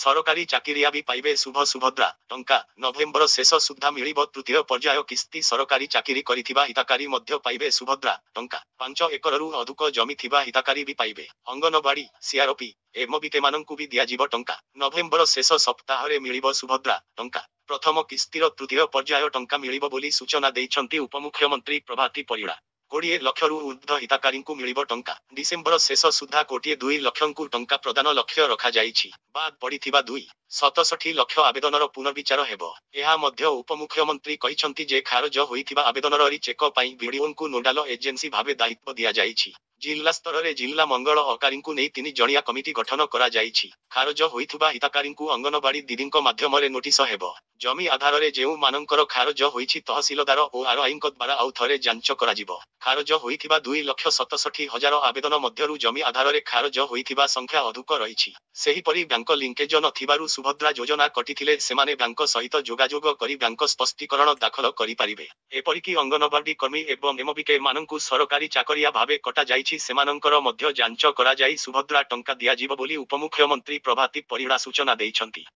ସରକାରୀ ଚାକିରିଆ ବି ପାଇବେ ଶୁଭ ସୁଭଦ୍ରା ଟଙ୍କା। ନଭେମ୍ବର ଶେଷ ସୁଦ୍ଧା ମିଳିବ ତୃତୀୟ ପର୍ଯ୍ୟାୟ କିସ୍ତି। ସରକାରୀ ଚାକିରି କରିଥିବା ହିତାକାରୀ ମଧ୍ୟ ପାଇବେ ସୁଭଦ୍ରା ଟଙ୍କା। 5 ଏକରରୁ ଅଧିକ ଜମି ଥିବା ହିତାକାରୀ ବି ପାଇବେ। ଅଙ୍ଗନବାଡି, ସିଆରପି, ଏମବିକେମାନଙ୍କୁ ବି ଦିଆଯିବ ଟଙ୍କା। ନଭେମ୍ବର ଶେଷ ସପ୍ତାହରେ ମିଳିବ ସୁଭଦ୍ରା ଟଙ୍କା। ପ୍ରଥମ କିସ୍ତିର ତୃତୀୟ ପର୍ଯ୍ୟାୟ ଟଙ୍କା ମିଳିବ ବୋଲି ସୂଚନା ଦେଇଛନ୍ତି ଉପମୁଖ୍ୟମନ୍ତ୍ରୀ ପ୍ରଭାତୀ ପରିଡ଼ା। 20 ଲକ୍ଷରୁ ଉର୍ଦ୍ଧ୍ୱ ହିତାକାରୀଙ୍କୁ ମିଳିବ ଟଙ୍କା। ଡିସେମ୍ବର ଶେଷ ସୁଦ୍ଧା 1.2 ଲକ୍ଷଙ୍କୁ ଟଙ୍କା ପ୍ରଦାନ ଲକ୍ଷ୍ୟ ରଖାଯାଇଛି। ବାଦ୍ ପଡ଼ିଥିବା 2.67 ଲକ୍ଷ ଆବେଦନର ପୁନର୍ବିଚାର ହେବ। ଏହା ମଧ୍ୟ ଉପମୁଖ୍ୟମନ୍ତ୍ରୀ କହିଛନ୍ତି ଯେ ଖାରଜ ହୋଇଥିବା ଆବେଦନର ରିଚେକ୍ ପାଇଁ ବିଡିଓଙ୍କୁ ନୋଡାଲ ଏଜେନ୍ସି ଭାବେ ଦାୟିତ୍ୱ ଦିଆଯାଇଛି। ଜିଲ୍ଲା ସ୍ତରରେ ଜିଲ୍ଲା ମଙ୍ଗଳ ଅଧିକାରୀଙ୍କୁ ନେଇ 3 ଜଣିଆ କମିଟି ଗଠନ କରାଯାଇଛି। ଖାରଜ ହୋଇଥିବା ହିତାକାରୀଙ୍କୁ ଅଙ୍ଗନବାଡି ଦିଦିଙ୍କ ମାଧ୍ୟମରେ ନୋଟିସ ହେବ। ଜମି ଆଧାରରେ ଯେଉଁମାନଙ୍କର ଖାରଜ ହୋଇଛି ତହସିଲଦାର ଓ ଆରଆଇଙ୍କ ଦ୍ୱାରା ଆଉ ଥରେ ଯାଞ୍ଚ କରାଯିବ। ଖାରଜ ହୋଇଥିବା 2,67,000 ଆବେଦନ ମଧ୍ୟରୁ ଜମି ଆଧାରରେ ଖାରଜ ହୋଇଥିବା ସଂଖ୍ୟା ଅଧିକ ରହିଛି। ସେହିପରି ବ୍ୟାଙ୍କ ଲିଙ୍କେଜ ନଥିବାରୁ ସୁଭଦ୍ରା ଯୋଜନା କଟିଥିଲେ ସେମାନେ ବ୍ୟାଙ୍କ ସହିତ ଯୋଗାଯୋଗ କରି ବ୍ୟାଙ୍କ ସ୍ପଷ୍ଟୀକରଣ ଦାଖଲ କରିପାରିବେ। ଏପରିକି ଅଙ୍ଗନବାଡି କର୍ମୀ ଏବଂ ଏମବିକେ ମାନଙ୍କୁ ସରକାରୀ ଚାକରିଆ ଭାବେ କଟାଯାଇଛି ସେମାନଙ୍କର ମଧ୍ୟ ଯାଞ୍ଚ କରାଯାଇ ସୁଭଦ୍ରା ଟଙ୍କା ଦିଆଯିବ ବୋଲି ଉପମୁଖ୍ୟମନ୍ତ୍ରୀ ପ୍ରଭାତୀ ପରିଡ଼ା ସୂଚନା ଦେଇଛନ୍ତି।